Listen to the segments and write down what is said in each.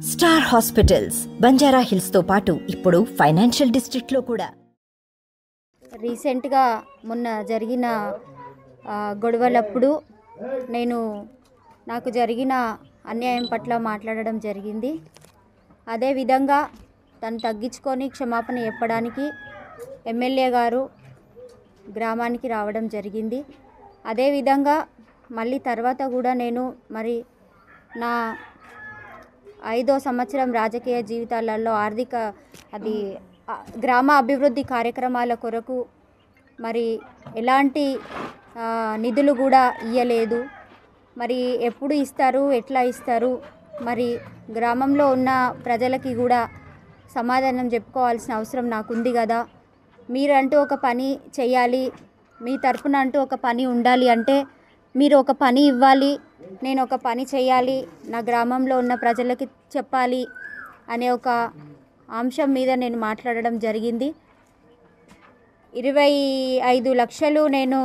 Star hospitals Banjara hills తో పాటు ఇప్పుడు ఫైనాన్షియల్ డిస్ట్రిక్ట్ లో కూడా. రీసెంట్గా మొన్న జరిగిన గొడవలప్పుడు నాకు జరిగిన అన్యాయం పట్ల మాట్లాడడం జరిగింది. అదేవిధంగా తను తగ్గించుకొని క్షమాపణ చెప్పడానికి ఎమ్మెల్యే గారు గ్రామానికి రావడం జరిగింది. అదేవిధంగా మళ్ళీ తర్వాత కూడా నేను నా 5వ సంవత్సరం రాజకీయ జీవితాలలో గ్రామ అభివృద్ధి కార్యక్రమాల కొరకు ఎలాంటి నిధులు కూడా ఇయ్యలేదు. ఎప్పుడు ఇస్తారు, ఎట్లా ఇస్తారు, గ్రామంలో ఉన్న ప్రజలకి కూడా సమాధానం చెప్పుకోవాల్సిన అవసరం నాకుంది కదా. మీరంటూ ఒక పని చేయాలి, మీ తరపున అంటూ ఒక పని ఉండాలి అంటే మీరు ఒక పని ఇవ్వాలి, నేను ఒక పని చేయాలి, నా గ్రామంలో ఉన్న ప్రజలకి చెప్పాలి అనే ఒక అంశం మీద నేను మాట్లాడడం జరిగింది. 25 లక్షలు నేను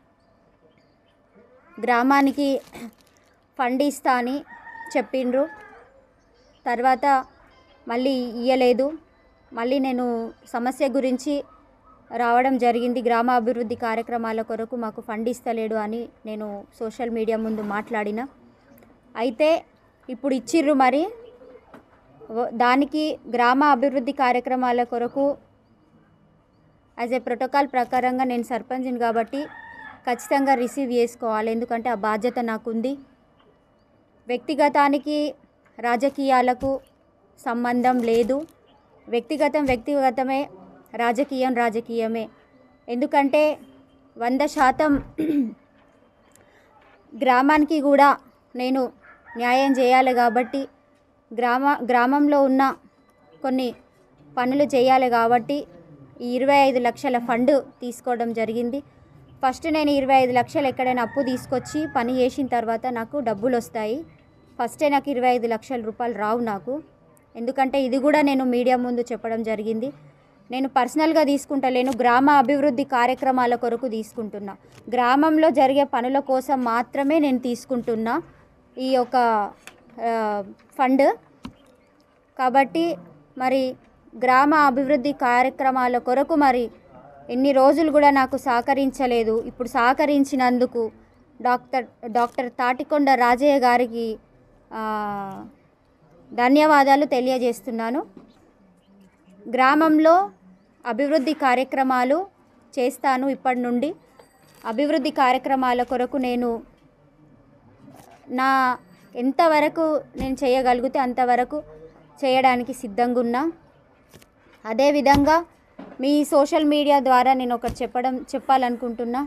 గ్రామానికి ఫండ్ ఇస్తా అని చెప్పిండ్రు. తర్వాత మళ్ళీ ఇయ్యలేదు. మళ్ళీ నేను సమస్య గురించి రావడం జరిగింది. గ్రామ అభివృద్ధి కార్యక్రమాల కొరకు మాకు ఫండ్ ఇస్తలేడు అని నేను సోషల్ మీడియా ముందు మాట్లాడిన. అయితే ఇప్పుడు ఇచ్చిర్రు. దానికి గ్రామ అభివృద్ధి కార్యక్రమాల కొరకు యాజ్ ఏ ప్రోటోకాల్ ప్రకారంగా నేను సర్పంచ్ని కాబట్టి ఖచ్చితంగా రిసీవ్ చేసుకోవాలి. ఎందుకంటే ఆ బాధ్యత నాకుంది. వ్యక్తిగతానికి రాజకీయాలకు సంబంధం లేదు. వ్యక్తిగతమే, రాజకీయమే. ఎందుకంటే 100% గ్రామానికి కూడా నేను న్యాయం చేయాలి కాబట్టి గ్రామంలో ఉన్న కొన్ని పనులు చేయాలి కాబట్టి ఈ 25 లక్షల ఫండ్ తీసుకోవడం జరిగింది. ఫస్ట్ నేను 25 లక్షలు ఎక్కడైనా అప్పు తీసుకొచ్చి పని చేసిన తర్వాత నాకు డబ్బులు వస్తాయి. ఫస్టే నాకు 25 లక్షల రూపాయలు రావు నాకు. ఎందుకంటే ఇది కూడా నేను మీడియా ముందు చెప్పడం జరిగింది. నేను పర్సనల్గా తీసుకుంటలేను, గ్రామ అభివృద్ధి కార్యక్రమాల కొరకు తీసుకుంటున్నా. గ్రామంలో జరిగే పనుల కోసం మాత్రమే నేను తీసుకుంటున్నా ఈ యొక్క ఫండ్. కాబట్టి గ్రామ అభివృద్ధి కార్యక్రమాల కొరకు ఎన్ని రోజులు కూడా నాకు సహకరించలేదు. ఇప్పుడు సహకరించినందుకు డాక్టర్ తాటికొండ రాజయ్య గారికి ధన్యవాదాలు తెలియజేస్తున్నాను. గ్రామంలో అభివృద్ధి కార్యక్రమాలు చేస్తాను. ఇప్పటి నుండి అభివృద్ధి కార్యక్రమాల కొరకు నేను ఎంతవరకు నేను చేయగలిగితే అంతవరకు చేయడానికి సిద్ధంగా ఉన్నా. అదేవిధంగా మీ సోషల్ మీడియా ద్వారా నేను ఒకటి చెప్పాలనుకుంటున్నా.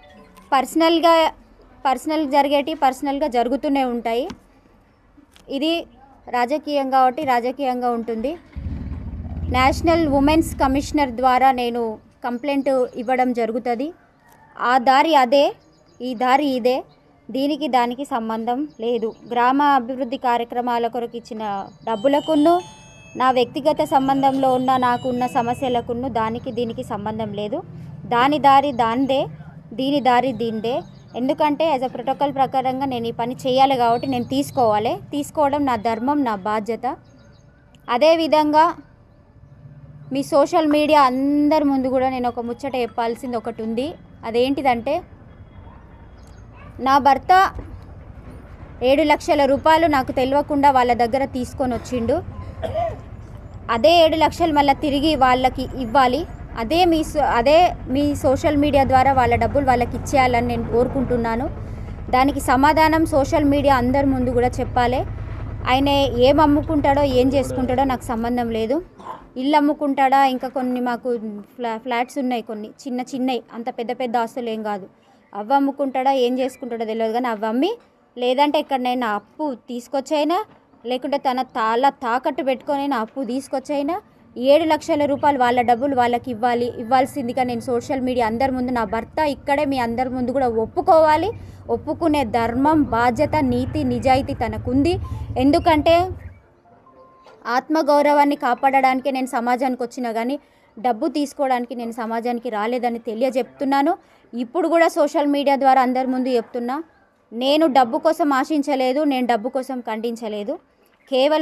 పర్సనల్గా జరుగుతూనే ఉంటాయి. ఇది రాజకీయం కాబట్టి రాజకీయంగా ఉంటుంది. నేషనల్ ఉమెన్స్ కమిషనర్ ద్వారా నేను కంప్లైంట్ ఇవ్వడం జరుగుతుంది. ఆ దారి అదే, ఈ దారి ఇదే. దానికి సంబంధం లేదు. గ్రామ అభివృద్ధి కార్యక్రమాల కొరకు ఇచ్చిన డబ్బులకును నా వ్యక్తిగత సంబంధంలో ఉన్న నాకున్న సమస్యలకును దీనికి సంబంధం లేదు. దాని దారి దానిదే, దీని దారి దీనిదే. ఎందుకంటే యాజ్ అ ప్రోటోకాల్ ప్రకారంగా నేను ఈ పని చేయాలి కాబట్టి నేను తీసుకోవడం నా ధర్మం, నా బాధ్యత. అదేవిధంగా మీ సోషల్ మీడియా అందరి ముందు కూడా నేను ఒక ముచ్చట చెప్పాల్సింది ఒకటి ఉంది. అదేంటిదంటే నా భర్త 7 లక్షల రూపాయలు నాకు తెలియకుండా వాళ్ళ దగ్గర తీసుకొని వచ్చిండు. అదే 7 లక్షలు మళ్ళీ తిరిగి వాళ్ళకి ఇవ్వాలి. అదే మీ సోషల్ మీడియా ద్వారా వాళ్ళ డబ్బులు వాళ్ళకి ఇచ్చేయాలని నేను కోరుకుంటున్నాను. దానికి సమాధానం సోషల్ మీడియా అందరి ముందు కూడా చెప్పాలి. ఆయన ఏం అమ్ముకుంటాడో ఏం చేసుకుంటాడో నాకు సంబంధం లేదు. ఇల్లు అమ్ముకుంటాడా, ఇంకా కొన్ని మాకు ఫ్లాట్స్ ఉన్నాయి, కొన్ని చిన్నవి, అంత పెద్ద ఆస్తులు ఏం కాదు. అవి అమ్ముకుంటాడా ఏం చేసుకుంటాడో తెలియదు. కానీ అవి అమ్మి లేదంటే ఎక్కడనైనా అప్పు తీసుకొచ్చైనా లేకుంటే తన తాకట్టు పెట్టుకొనైనా అప్పు తీసుకొచ్చైనా 7 లక్షల రూపాయలు వాళ్ళ డబ్బులు వాళ్ళకి ఇవ్వాల్సిందిగా నేను సోషల్ మీడియా అందరి ముందు, నా భర్త ఇక్కడే మీ అందరి ముందు కూడా ఒప్పుకోవాలి. ఒప్పుకునే ధర్మం, బాధ్యత, నీతి, నిజాయితీ తనకుంది. ఎందుకంటే ఆత్మగౌరవాన్ని కాపాడడానికే నేను సమాజానికి వచ్చినా కానీ డబ్బు తీసుకోవడానికి నేను సమాజానికి రాలేదని తెలియజెప్తున్నాను. ఇప్పుడు కూడా సోషల్ మీడియా ద్వారా అందరి ముందు చెప్తున్నా, నేను డబ్బు కోసం ఆశించలేదు, నేను డబ్బు కోసం ఖండించలేదు. కేవలం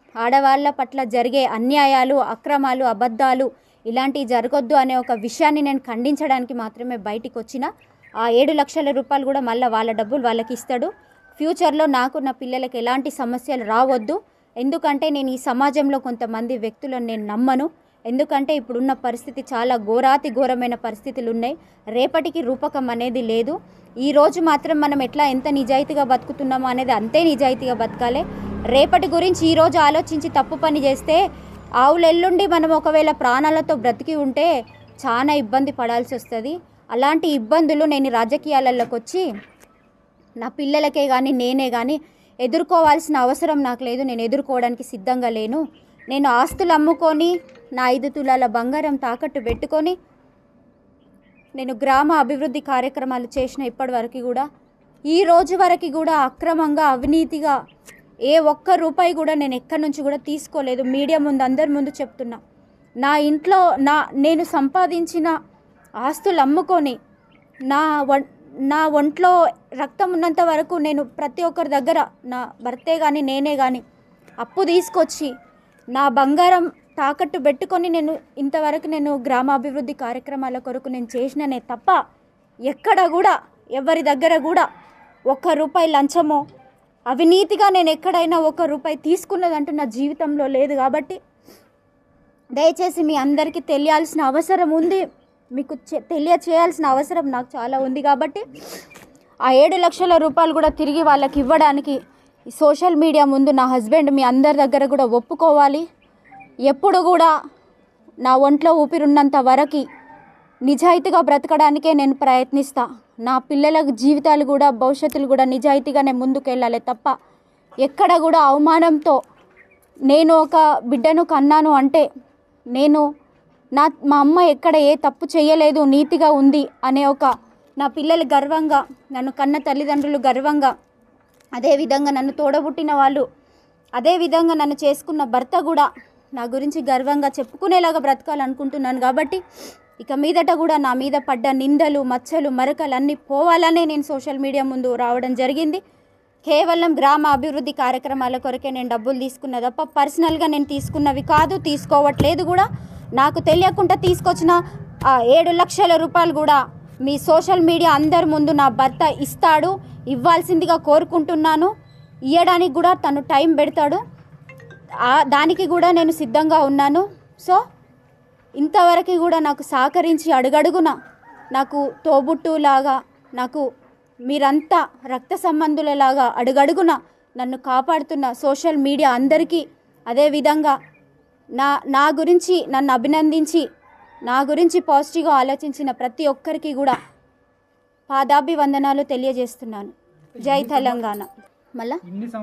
ఆడవాళ్ళ పట్ల జరిగే అన్యాయాలు, అక్రమాలు, అబద్ధాలు ఇలాంటివి జరగొద్దు అనే ఒక విషయాన్ని నేను ఖండించడానికి మాత్రమే బయటికి వచ్చిన. ఆ 7 లక్షల రూపాయలు కూడా మళ్ళీ వాళ్ళ డబ్బులు వాళ్ళకి ఇస్తాడు. ఫ్యూచర్లో నాకు నా పిల్లలకి ఎలాంటి సమస్యలు రావద్దు. ఎందుకంటే నేను ఈ సమాజంలో కొంతమంది వ్యక్తులను నేను నమ్మను. ఎందుకంటే ఇప్పుడున్న పరిస్థితి చాలా ఘోరమైన పరిస్థితులు ఉన్నాయి. రేపటికి రూపకం అనేది లేదు. ఈరోజు మాత్రం మనం ఎంత నిజాయితీగా బతుకుతున్నామో అనేది అంతే నిజాయితీగా బతకాలి. రేపటి గురించి ఈరోజు ఆలోచించి తప్పు పని చేస్తే ఆవులెల్లుండి మనం ఒకవేళ ప్రాణాలతో బ్రతికి ఉంటే చాలా ఇబ్బంది పడాల్సి వస్తుంది. అలాంటి ఇబ్బందులు నేను రాజకీయాలలోకి వచ్చి నా పిల్లలకే కానీ నేనే కానీ ఎదుర్కోవాల్సిన అవసరం నాకు లేదు. నేను ఎదుర్కోవడానికి సిద్ధంగా లేను. నేను ఆస్తులు అమ్ముకొని నా 5 తులాల బంగారం తాకట్టు పెట్టుకొని నేను గ్రామ అభివృద్ధి కార్యక్రమాలు చేసిన ఇప్పటి వరకు కూడా, ఈ రోజు వరకు కూడా అక్రమంగా అవినీతిగా ఏ ఒక్క రూపాయి కూడా నేను ఎక్కడి నుంచి కూడా తీసుకోలేదు. మీడియా ముందు అందరి ముందు చెప్తున్నా. నా ఇంట్లో నేను సంపాదించిన ఆస్తులు అమ్ముకొని నా ఒంట్లో రక్తం ఉన్నంత వరకు నేను ప్రతి ఒక్కరి దగ్గర నా భర్తే కానీ నేనే కానీ అప్పు తీసుకొచ్చి నా బంగారం తాకట్టు పెట్టుకొని నేను ఇంతవరకు నేను గ్రామాభివృద్ధి కార్యక్రమాల కొరకు నేను చేసిననే తప్ప ఎక్కడ కూడా ఎవరి దగ్గర కూడా 1 రూపాయి లంచమో అవినీతిగా నేను ఎక్కడైనా 1 రూపాయి తీసుకున్నదంటూ నా జీవితంలో లేదు. కాబట్టి దయచేసి మీ అందరికీ తెలియాల్సిన అవసరం ఉంది, మీకు తెలియచేయాల్సిన అవసరం నాకు చాలా ఉంది. కాబట్టి ఆ 7 లక్షల రూపాయలు కూడా తిరిగి వాళ్ళకి ఇవ్వడానికి ఈ సోషల్ మీడియా ముందు నా హస్బెండ్ మీ అందరి దగ్గర కూడా ఒప్పుకోవాలి. ఎప్పుడు కూడా నా ఒంట్లో ఊపిరున్నంత వరకు నిజాయితీగా బ్రతకడానికే నేను ప్రయత్నిస్తా. నా పిల్లల జీవితాలు కూడా భవిష్యత్తులు కూడా నిజాయితీగానే ముందుకెళ్ళాలి తప్ప ఎక్కడ కూడా అవమానంతో నేను ఒక బిడ్డను కన్నాను అంటే మా అమ్మ ఎక్కడ ఏ తప్పు చేయలేదు, నీతిగా ఉంది అనే ఒక నా పిల్లలు గర్వంగా, నన్ను కన్న తల్లిదండ్రులు గర్వంగా, అదేవిధంగా నన్ను తోడబుట్టిన వాళ్ళు, అదేవిధంగా నన్ను చేసుకున్న భర్త కూడా నా గురించి గర్వంగా చెప్పుకునేలాగా బ్రతకాలనుకుంటున్నాను. కాబట్టి ఇక మీదట కూడా నా మీద పడ్డ నిందలు, మచ్చలు, మరకలు అన్నీ పోవాలనే నేను సోషల్ మీడియా ముందు రావడం జరిగింది. కేవలం గ్రామ అభివృద్ధి కార్యక్రమాల కొరకే నేను డబ్బులు తీసుకున్న తప్ప పర్సనల్గా నేను తీసుకున్నవి కాదు, తీసుకోవట్లేదు కూడా. నాకు తెలియకుండా తీసుకొచ్చిన ఆ 7 లక్షల రూపాయలు కూడా మీ సోషల్ మీడియా అందరి ముందు నా భర్త ఇస్తాడు, ఇవ్వాల్సిందిగా కోరుకుంటున్నాను. ఇవ్వడానికి కూడా తను టైం పెడతాడు, దానికి కూడా నేను సిద్ధంగా ఉన్నాను. సో ఇంతవరకు కూడా నాకు సహకరించి అడుగడుగున నాకు తోబుట్టులాగా, నాకు మీరంతా రక్త సంబంధులలాగా అడుగడుగున నన్ను కాపాడుతున్న సోషల్ మీడియా అందరికీ, అదేవిధంగా నా గురించి నన్ను అభినందించి నా గురించి పాజిటివ్గా ఆలోచించిన ప్రతి ఒక్కరికి కూడా పాదాభివందనాలు తెలియజేస్తున్నాను. జై తెలంగాణ. మళ్ళా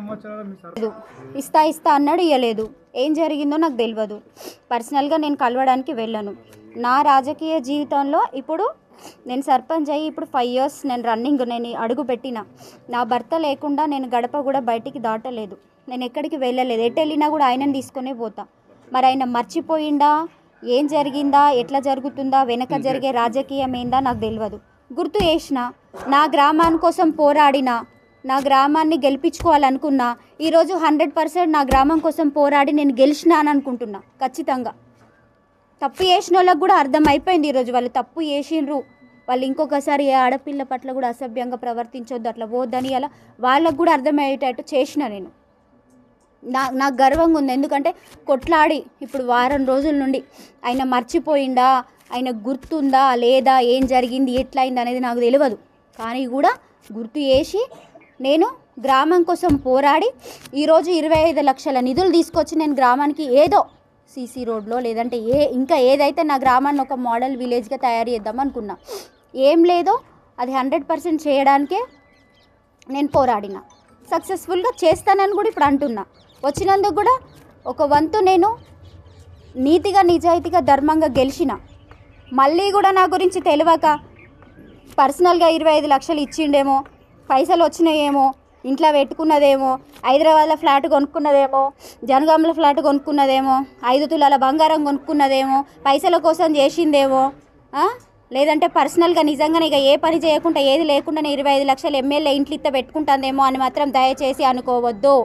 ఇస్తా అన్నాడు, ఇవ్వలేదు. ఏం జరిగిందో నాకు తెలియదు. పర్సనల్గా నేను కలవడానికి వెళ్ళాను. నా రాజకీయ జీవితంలో ఇప్పుడు నేను సర్పంచ్ అయ్యి ఇప్పుడు 5 years నేను అడుగు పెట్టిన. నా భర్త లేకుండా నేను గడప కూడా బయటికి దాటలేదు. నేను ఎక్కడికి వెళ్ళలేదు. ఎటు వెళ్ళినా కూడా ఆయనని తీసుకునే పోతా. మరి ఆయన మర్చిపోయిందా, ఏం జరిగిందా, ఎట్లా జరుగుతుందా, వెనక జరిగే రాజకీయం ఏందా నాకు తెలియదు. గుర్తు చేసిన, నా గ్రామాని కోసం పోరాడిన, నా గ్రామాన్ని గెలిపించుకోవాలనుకున్నా. ఈరోజు 100% నా గ్రామం కోసం పోరాడి నేను గెలిచినాను అనుకుంటున్నా. ఖచ్చితంగా తప్పు చేసిన వాళ్ళకు కూడా అర్థమైపోయింది. ఈరోజు వాళ్ళు తప్పు చేసిండ్రు, వాళ్ళు ఇంకొకసారి ఏ ఆడపిల్ల పట్ల కూడా అసభ్యంగా ప్రవర్తించొద్దు, అట్లా పోద్దని అలా వాళ్ళకు కూడా అర్థమయ్యేటట్టు చేసిన నేను. నాకు గర్వంగా ఉంది. ఎందుకంటే కొట్లాడి ఇప్పుడు 1 వారం రోజుల నుండి ఆయన మర్చిపోయిందా, ఆయన గుర్తుందా లేదా, ఏం జరిగింది ఎట్లయింది అనేది నాకు తెలియదు. కానీ కూడా గుర్తు చేసి నేను గ్రామం కోసం పోరాడి ఈరోజు 25 లక్షల నిధులు తీసుకొచ్చి నేను గ్రామానికి ఏదో సీసీ రోడ్లో లేదంటే ఇంకా ఏదైతే నా గ్రామాన్ని ఒక మోడల్ విలేజ్గా తయారు చేద్దాం అనుకున్నా. ఏం లేదో అది 100% చేయడానికే నేను పోరాడిన. సక్సెస్ఫుల్గా చేస్తానని కూడా ఇప్పుడు అంటున్నా. వచ్చినందుకు కూడా ఒక వంతు నేను నీతిగా, నిజాయితీగా, ధర్మంగా గెలిచిన. మళ్ళీ కూడా నా గురించి తెలియక పర్సనల్గా 25 లక్షలు ఇచ్చిండేమో, పైసలు వచ్చినాయేమో, ఇంట్లో పెట్టుకున్నదేమో, హైదరాబాద్లో ఫ్లాట్ కొనుక్కున్నదేమో, జనగాంలో ఫ్లాట్ కొనుక్కున్నదేమో, 5 తులాల బంగారం కొనుక్కున్నదేమో, పైసల కోసం చేసిందేమో, లేదంటే పర్సనల్గా నిజంగానే ఇక ఏ పని చేయకుండా ఏది లేకుండా 25 లక్షలు ఎమ్మెల్యే ఇంట్లో ఇత్త పెట్టుకుంటుందేమో అని మాత్రం దయచేసి అనుకోవద్దు.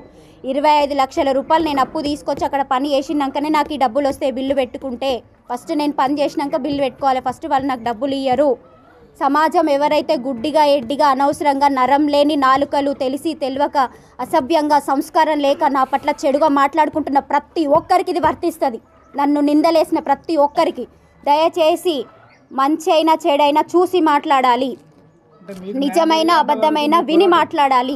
25 లక్షల రూపాయలు నేను అప్పు తీసుకొచ్చి అక్కడ పని చేసినాకనే నాకు ఈ డబ్బులు వస్తే బిల్లు పెట్టుకుంటే, ఫస్ట్ నేను పని చేసినాక బిల్లు పెట్టుకోవాలి, ఫస్ట్ వాళ్ళు నాకు డబ్బులు ఇయ్యరు. సమాజం ఎవరైతే గుడ్డిగా ఎడ్డిగా అనవసరంగా నరం లేని నాలుకలు తెలిసి తెలియక అసభ్యంగా సంస్కారం లేక నా పట్ల చెడుగా మాట్లాడుకుంటున్న ప్రతి ఒక్కరికి ఇది వర్తిస్తుంది. నన్ను నిందలేసిన ప్రతి ఒక్కరికి దయచేసి మంచి అయినా చెడైనా చూసి మాట్లాడాలి, నిజమైన అబద్ధమైన విని మాట్లాడాలి.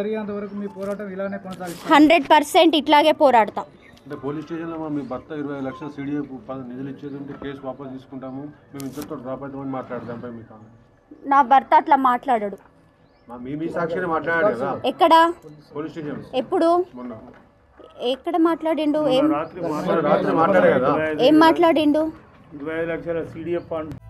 100% ఇట్లాగే పోరాడతాం. అంటే పోలీస్ స్టేషన్లో మీ భర్త 25 లక్షల CDF నిధులు ఇచ్చేది ఉంటే కేసు వాపస్ తీసుకుంటాము, మేము ఇంతతో డ్రాప్ అవుతామని మాట్లాడదాంపై మీకు నా భర్త అట్లా మాట్లాడాడు. మీ సాక్షిని మాట్లాడాడు కదా ఎక్కడ? Police station. ఎప్పుడు? మొన్న. ఎక్కడ మాట్లాడిండు? రాత్రి మాట్లాడాడు కదా. ఏం మాట్లాడిండు? 25 లక్షల CDF ఫండ్